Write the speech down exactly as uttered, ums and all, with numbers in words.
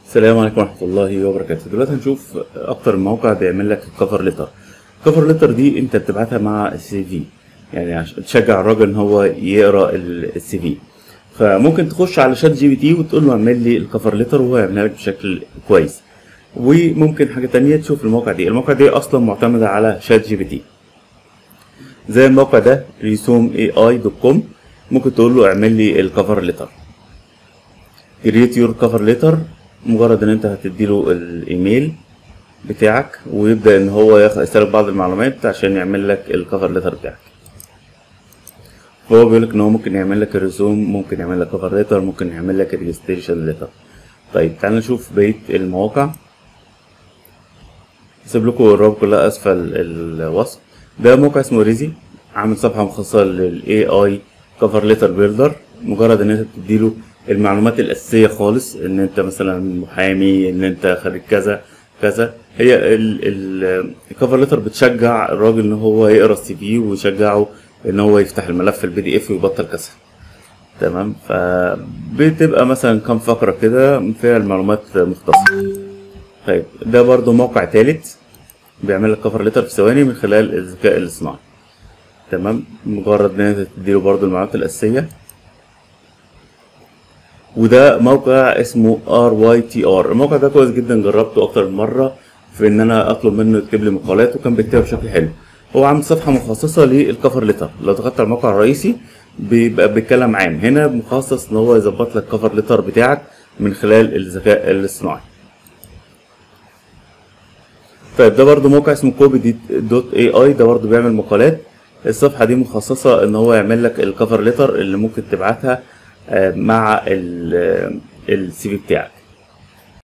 السلام عليكم ورحمة الله وبركاته. دلوقتي هنشوف أكتر من موقع بيعمل لك الكفر ليتر. الكفر ليتر دي أنت بتبعتها مع السي في، يعني عشان تشجع الراجل إن هو يقرأ السي في. فممكن تخش على شات جي بي تي وتقول له اعمل لي الكفر ليتر وهو يعملها لك بشكل كويس. وممكن حاجة تانية تشوف الموقع دي، الموقع دي أصلا معتمدة على شات جي بي تي زي الموقع ده ريسوم اي اي دوت كوم. ممكن تقول له اعمل لي الكفر ليتر، create your cover letter. مجرد ان انت هتديله الايميل بتاعك ويبدأ ان هو يسألك بعض المعلومات عشان يعمل لك الكفر ليتر بتاعك. هو بيقولك ان هو ممكن يعمل لك الرسوم، ممكن يعمل لك كفر ليتر، ممكن يعمل لك الريجستريشن ليتر. طيب تعالى نشوف بقية المواقع. هسيب لكم الرابط كلها اسفل الوصف. ده موقع اسمه ريزي، عامل صفحة مخصصة للاي اي كفر ليتر بيلدر. مجرد ان انت بتديله المعلومات الأساسية خالص، إن أنت مثلا محامي، إن أنت خريج كذا كذا. هي الكفر ليتر بتشجع الراجل إن هو يقرا السي في ويشجعه إن هو يفتح الملف البي دي إف ويبطل كسل. تمام، فبتبقى مثلا كام فقرة كده فيها المعلومات مختصرة. طيب ده برضو موقع تالت بيعمل لك كفر ليتر في ثواني من خلال الذكاء الاصطناعي. تمام، مجرد إن أنت تديله برضو المعلومات الأساسية. وده موقع اسمه ار واي تي ار. الموقع ده كويس جدا، جربته اكتر من مره في ان انا اطلب منه يكتب لي مقالات وكان بيكتبها بشكل حلو. هو عامل صفحه مخصصه للكفر ليتر. لو دخلت على الموقع الرئيسي بيبقى بيتكلم عام، هنا مخصص ان هو يظبط لك الكفر ليتر بتاعك من خلال الذكاء الاصطناعي. طيب ده برضو موقع اسمه كوبي دوت اي اي، ده برضو بيعمل مقالات. الصفحه دي مخصصه ان هو يعمل لك الكفر ليتر اللي ممكن تبعتها مع السي في بتاعك.